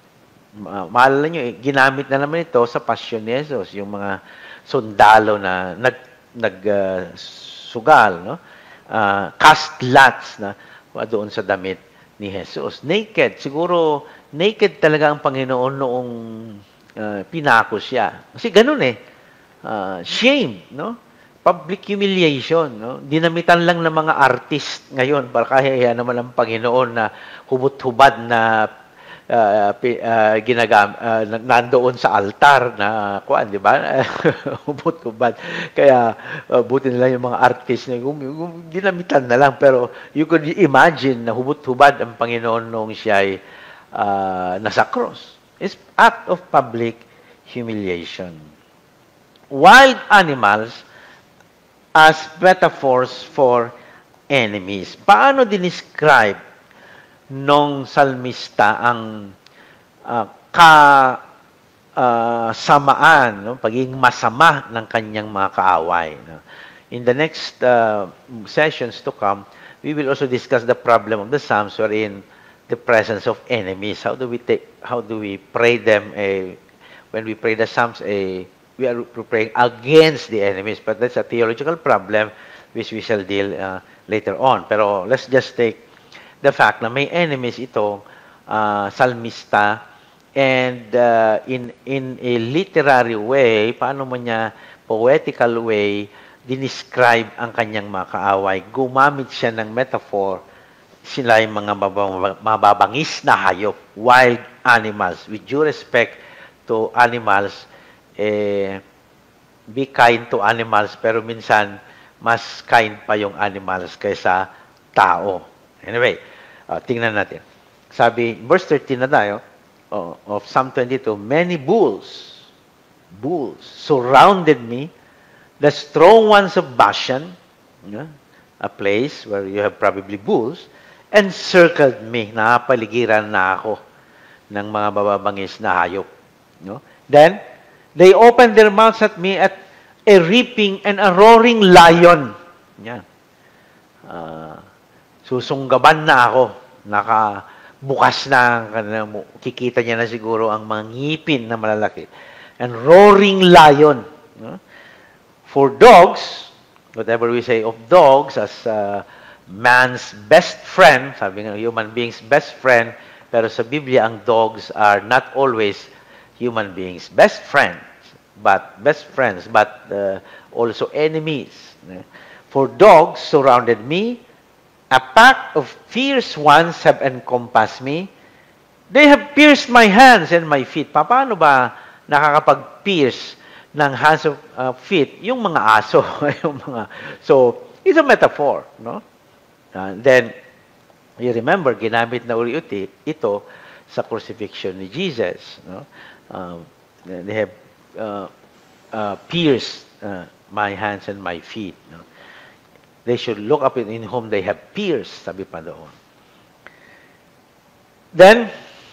Uh, maalala nyo, eh, ginamit na naman ito sa Passion ni Jesus, yung mga sundalo na nag, nag uh, sugal, no? Uh, cast lots na doon sa damit ni Jesus. Naked. Siguro, naked talaga ang Panginoon noong uh, pinako siya. Kasi ganun eh. Uh, shame, no? Public humiliation, no? Dinamitan lang ng mga artist ngayon para kaya naman ang Panginoon na hubot-hubad na uh, uh, ginagam uh, nandoon sa altar na kuan, di ba? Hubot-hubad. Kaya uh, buti nila yung mga artist na um, um, ginamitan na lang, pero you could imagine na hubot-hubad ang Panginoon nung siya ay uh, nasa cross. It's act of public humiliation. Wild animals as metaphors for enemies. Paano dinescribe nung salmista ang uh, ka uh, samaan, no? Pagiging masama ng kanyang mga kaaway. No? In the next uh, sessions to come, we will also discuss the problem of the Psalms wherein the presence of enemies. How do we take? How do we pray them? A, when we pray the Psalms, a we are praying against the enemies, but that's a theological problem which we shall deal uh, later on. Pero let's just take the fact na may enemies ito, uh, salmista, and uh, in in a literary way, paano mo niya, poetical way, dinescribe ang kanyang mga kaaway. Gumamit siya ng metaphor, sila yung mga mababangis na hayop, wild animals. With due respect to animals, eh, be kind to animals, pero minsan, mas kind pa yung animals kaysa tao. Anyway, uh, tingnan natin. Sabi, verse thirteen na tayo, uh, of Psalm twenty-two, many bulls, bulls, surrounded me, the strong ones of Bashan, yeah, a place where you have probably bulls, encircled me, nakapaligiran na ako ng mga bababangis na hayop. No? Then, they opened their mouths at me at a reaping and a roaring lion. Yan. Uh, susunggaban na ako. Nakabukas na. Kikita niya na siguro ang mga ngipin na malalaki. And roaring lion. No? For dogs, whatever we say of dogs as uh, man's best friend, sabi nga human being's best friend, pero sa Biblia, ang dogs are not always human beings' best friends, but best friends, but uh, also enemies. For dogs surrounded me, a pack of fierce ones have encompassed me. They have pierced my hands and my feet. Paano ba nakakapag-pierce ng hands of uh, feet? Yung mga aso, yung mga. So it's a metaphor, no? Uh, then, you remember, ginamit na uli uti ito sa crucifixion ni Jesus. No? Uh, they have uh, uh, pierced uh, my hands and my feet. No? They should look up in, in whom they have pierced, sabi pa doon. Then,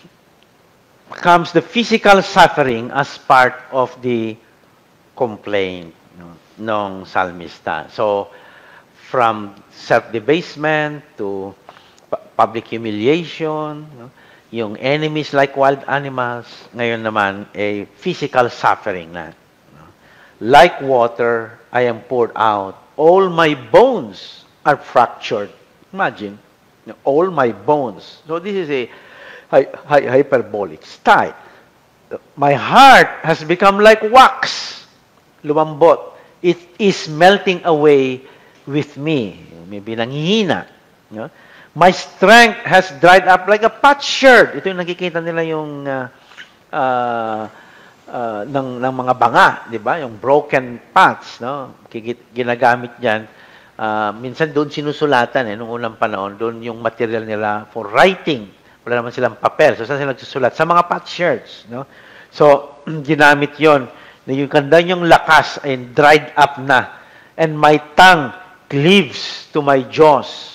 comes the physical suffering as part of the complaint no, ng psalmista. So, from self-debasement to public humiliation, no? Yung enemies like wild animals, ngayon naman, a physical suffering na. No? Like water, I am poured out. All my bones are fractured. Imagine, no? All my bones. So this is a hy hy hyperbolic style. My heart has become like wax. Lumambot. It is melting away with me. Maybe nanghihina. No? My strength has dried up like a potsherd. Ito yung nakikita nila yung uh, uh, uh, ng, ng mga banga, di ba? Yung broken pots, no? Ginagamit diyan. Uh, minsan doon sinusulatan eh, nung unang panahon. Doon yung material nila for writing. Wala naman silang papel. So, saan sila nagsusulat? Sa mga potsherds, no? So, ginamit yon na yung kanda yung lakas ay dried up na. And my tongue cleaves to my jaws.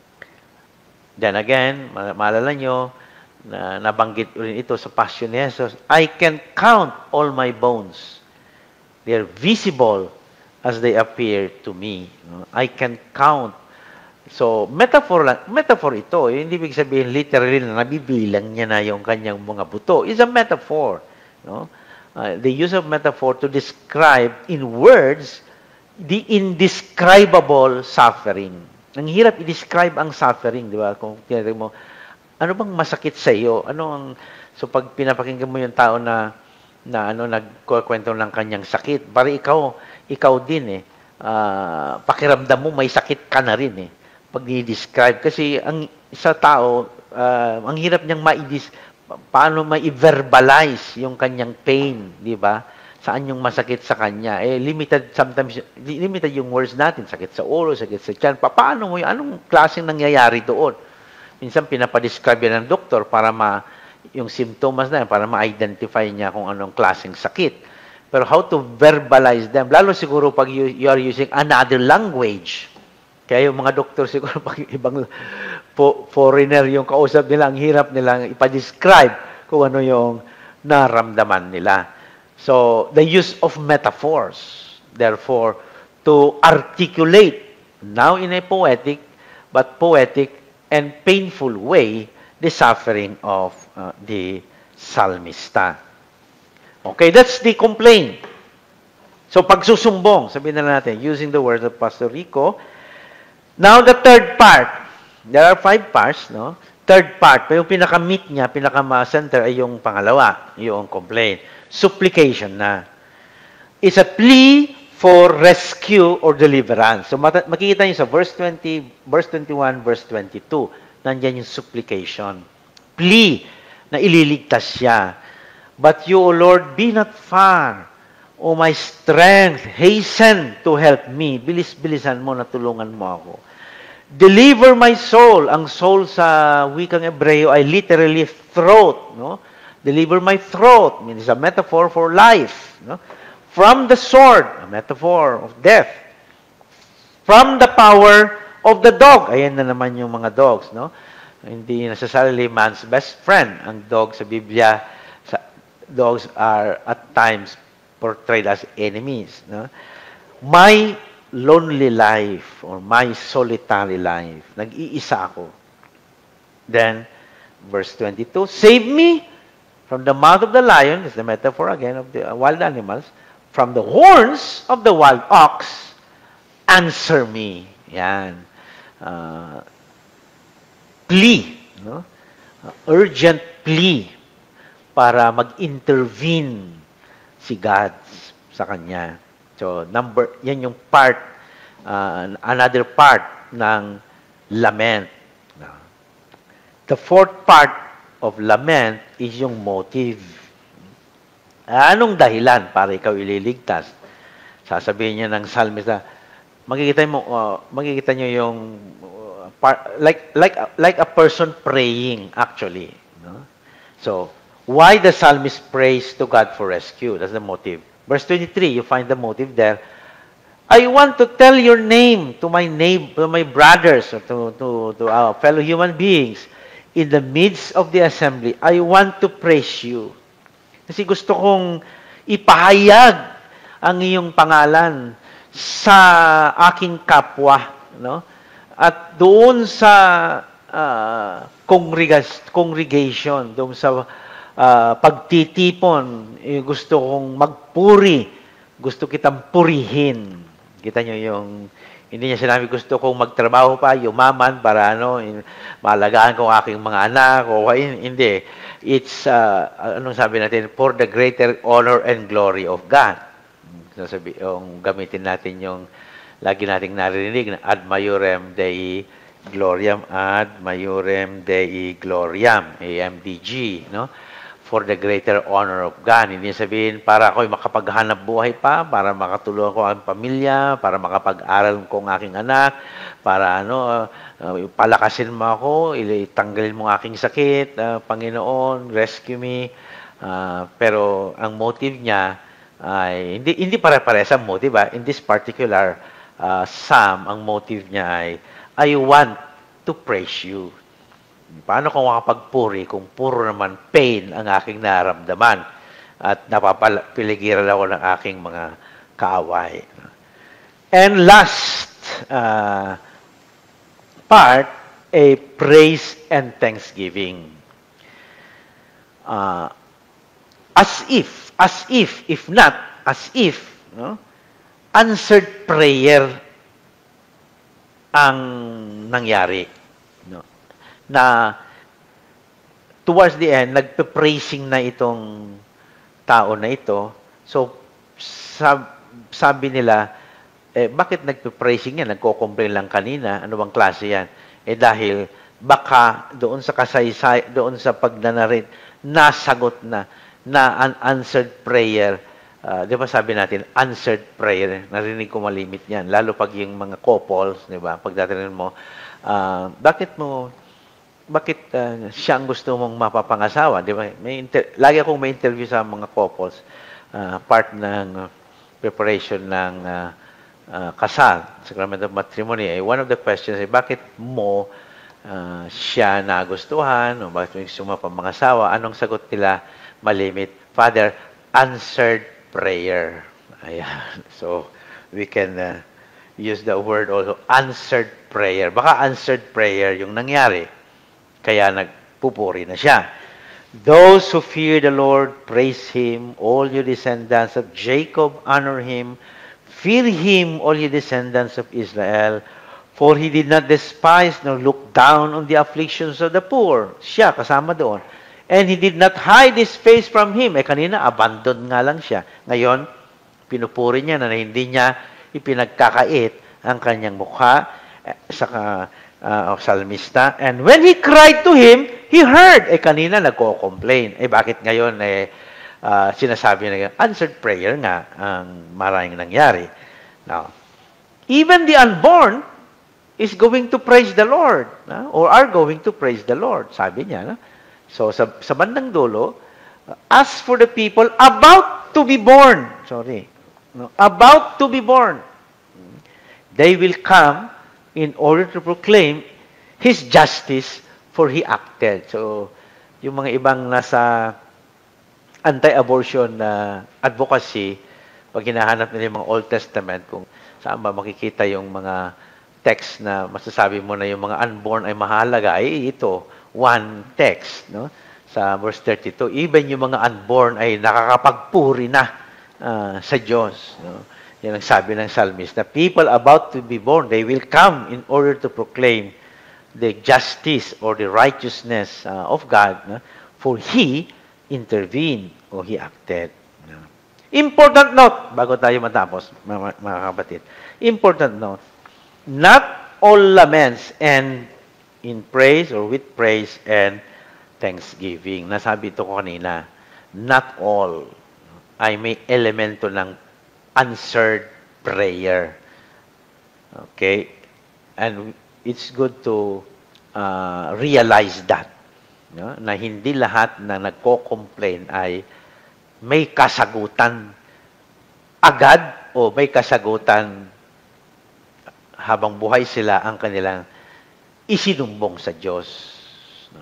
Then again, maalala nyo, na nabanggit ulit ito sa Passion ni Jesus, I can count all my bones. They are visible as they appear to me. I can count. So, metaphor lang, metaphor ito. Hindi ibig sabihin literally na nabibilang niya na yung kanyang mga buto. It's a metaphor. No? Uh, the use of metaphor to describe in words the indescribable suffering. Ang hirap i-describe ang suffering, di ba? Kung tinatanong mo, ano bang masakit sa iyo? Ano ang so pag pinapakinggan mo yung tao na na ano nagkukwento ng kanyang sakit, bari ikaw, ikaw din eh. Uh, pakiramdam mo may sakit ka na rin eh. Pag i-describe kasi ang sa tao, uh, ang hirap niyang ma-i-dis paano ma-verbalize yung kanyang pain, di ba? Saan yung masakit sa kanya. Eh, limited, sometimes, limited yung words natin. Sakit sa ulo, sakit sa tiyan. Pa, paano mo yun? Anong klaseng nangyayari doon? Minsan, pinapadescribe yan ng doktor para ma, yung symptoms na yan, para ma-identify niya kung anong klaseng sakit. Pero how to verbalize them? Lalo siguro pag you, you are using another language. Kaya yung mga doktor siguro pag ibang po, foreigner yung kausap nila, ang hirap nilang ipadescribe kung ano yung naramdaman nila. So, the use of metaphors, therefore, to articulate, now in a poetic, but poetic and painful way, the suffering of uh, the psalmista. Okay, that's the complaint. So, pagsusumbong, sabihin na natin, using the words of Pastor Rico. Now, the third part. There are five parts, no? Third part, yung pinaka-meat niya, pinaka-center ay yung pangalawa, yung complaint. Supplication na. It's a plea for rescue or deliverance. So, makikita niyo sa verse twenty, verse twenty-one, verse twenty-two. Nandiyan yung supplication. Plea na ililigtas siya. But you, O Lord, be not far. O my strength, hasten to help me. Bilis-bilisan mo na tulungan mo ako. Deliver my soul. Ang soul sa wikang Hebreo ay literally throat, no? Deliver my throat means a metaphor for life, no? From the sword, a metaphor of death. From the power of the dog. Ayan na naman yung mga dogs, no? Hindi necessarily man's best friend. Ang dog sa Biblia, sa, dogs are at times portrayed as enemies, no? My lonely life or my solitary life. Nag-iisa ako. Then, verse twenty-two, save me from the mouth of the lion, is the metaphor again of the wild animals, from the horns of the wild ox, answer me. Yan. Uh, plea. No? Uh, urgent plea para mag-intervene si God sa kanya. So, number, yan yung part, uh, another part ng lament. The fourth part of lament is yung motive. Anong dahilan para ikaw ililigtas? Sasabihin niya ng psalmista, makikita mo, uh, makikita niyo yung uh, par- like like like a person praying actually, no? So, why the psalmist prays to God for rescue? That's the motive. Verse twenty-three, you find the motive there. I want to tell your name to my neighbor, to my brothers, or to, to, to our fellow human beings. In the midst of the assembly, I want to praise you. Kasi gusto kong ipahayag ang iyong pangalan sa aking kapwa, no? At doon sa uh, congregas, congregation, doon sa uh, pagtitipon, eh, gusto kong magpuri, gusto kitang purihin. Kita nyo yung, hindi niya sinabi gusto kong magtrabaho pa, yumaman para ano, in, maalagaan ko ang aking mga anak, o hindi. It's, uh, anong sabi natin, for the greater honor and glory of God. Sabi, yung gamitin natin yung lagi nating naririnig na ad maiorem Dei gloriam, ad maiorem Dei gloriam, A M D G, no? For the greater honor of God. Hindi sabihin, para ako'y makapaghanap buhay pa, para makatulungan ko ang pamilya, para makapag-aral ko ang aking anak, para ano, uh, palakasin mo ako, itanggalin mo ang aking sakit, uh, Panginoon, rescue me. Uh, pero ang motive niya ay, hindi, hindi pare-pares ang motive. Ah. In this particular uh, psalm, ang motive niya ay, I want to praise you. Paano kung makapagpuri kung puro naman pain ang aking naramdaman at napapiligiran ako ng aking mga kaaway. And last uh, part, a praise and thanksgiving. Uh, as if, as if, if not, as if, no? Answered prayer ang nangyari. Na towards the end, nagpe-praising na itong tao na ito. So, sab sabi nila, eh, bakit nagpe-praising yan? Nagko-complain lang kanina. Ano bang klase yan? Eh dahil baka doon sa kasaysay, doon sa pagnanarit, nasagot na, na unanswered prayer. Uh, di ba sabi natin, answered prayer. Narinig ko malimit yan. Lalo pag yung mga couples, di ba? Pag datin mo, uh, bakit mo, bakit uh, siya ang gusto mong mapapangasawa, di ba? May inter- lagi akong may interview sa mga couples, uh, part ng uh, preparation ng uh, uh, kasal, sacrament of matrimony. Eh, one of the questions ay, bakit mo uh, siya nagustuhan, o bakit mo gusto mapapangasawa? Anong sagot nila? Malimit. Father, answered prayer. Ayan. So, we can uh, use the word also, answered prayer. Baka answered prayer yung nangyari. Kaya nagpupuri na siya. Those who fear the Lord, praise Him. All you descendants of Jacob, honor Him. Fear Him, all you descendants of Israel. For He did not despise nor look down on the afflictions of the poor. Siya, kasama doon. And He did not hide His face from him. Eh, kanina, abandon nga lang siya. Ngayon, pinupuri niya na hindi niya ipinagkakait ang kanyang mukha eh, sa Uh, salmista. And when he cried to him, he heard. Eh, kanina nagko-complain. Eh, bakit ngayon, eh, uh, sinasabi na answered prayer nga ang maraming nangyari. Now, even the unborn is going to praise the Lord. No? Or are going to praise the Lord. Sabi niya. No? So, sa, sa bandang dulo, uh, as for the people about to be born, sorry, no? About to be born, they will come in order to proclaim His justice, for He acted. So, yung mga ibang nasa anti-abortion na uh, advocacy, pag hinahanap nila yung mga Old Testament, kung saan ba makikita yung mga text na masasabi mo na yung mga unborn ay mahalaga, ay ito, one text, no? Sa verse thirty-two, even yung mga unborn ay nakakapagpuri na uh, sa Diyos, no? Yan ang sabi ng psalmist, na people about to be born, they will come in order to proclaim the justice or the righteousness uh, of God, no? For He intervened or He acted. No? Important note, bago tayo matapos, mga, mga kapatid. Important note, not all laments end in praise or with praise and thanksgiving. Nasabi ito ko kanina, not all ay may elemento ng answered prayer. Okay? And it's good to uh, realize that, no? Na hindi lahat na nagko-complain ay may kasagutan agad o may kasagutan habang buhay sila ang kanilang isinumbong sa Diyos. No?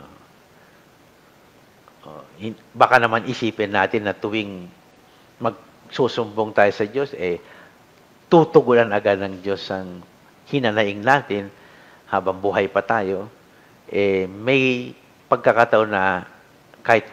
Oh, baka naman isipin natin na tuwing magsusumbong tayo sa Diyos, eh, tutugunan agad ng Diyos ang hinanaing natin habang buhay pa tayo. Eh, may pagkakataon na kahit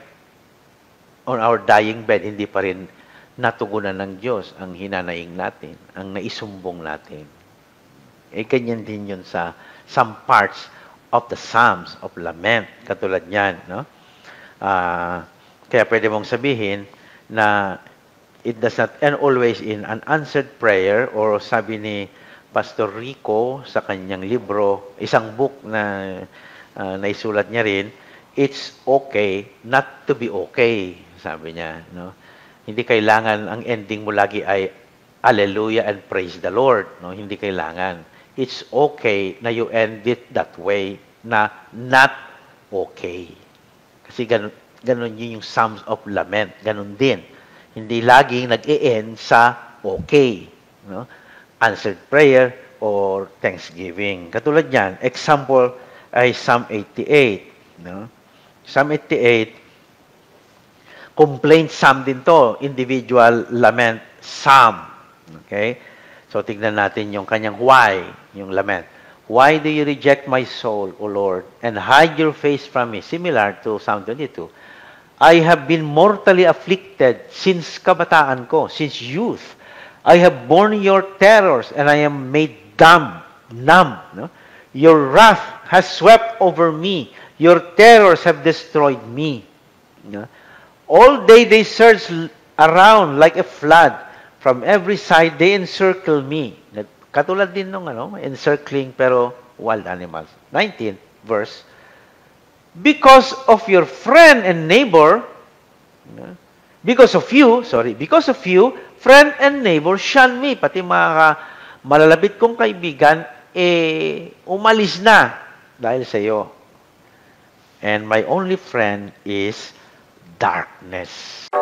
on our dying bed, hindi pa rin natugunan ng Diyos ang hinanaing natin, ang naisumbong natin. Eh, ganyan din yun sa some parts of the Psalms of Lament. Katulad niyan, no? Uh, kaya pwede mong sabihin na it does not end always in an answered prayer, or sabi ni Pastor Rico sa kanyang libro, isang book na uh, naisulat niya rin, it's okay not to be okay, sabi niya, no? Hindi kailangan ang ending mo lagi ay Hallelujah and praise the Lord, no? Hindi kailangan. It's okay na you end it that way, na not okay. Kasi ganun, ganun yun yung Psalms of Lament. Ganun din. Hindi laging nag-e-end sa okay. No? Answered prayer or thanksgiving. Katulad yan, example ay Psalm eighty-eight. No? Psalm eighty-eight, complaint psalm din to, individual lament psalm. Okay? So, tignan natin yung kanyang why, yung lament. Why do you reject my soul, O Lord, and hide your face from me? Similar to Psalm twenty-two. I have been mortally afflicted since kabataan ko, since youth. I have borne your terrors, and I am made dumb, numb. No? Your wrath has swept over me. Your terrors have destroyed me. No? All day they surge around like a flood. From every side, they encircle me. Katulad din nung ano, encircling pero wild animals. nineteenth verse. Because of your friend and neighbor, because of you, sorry, because of you, friend and neighbor shun me. Pati mga malalapit kong kaibigan, eh, umalis na dahil sa iyo. And my only friend is darkness.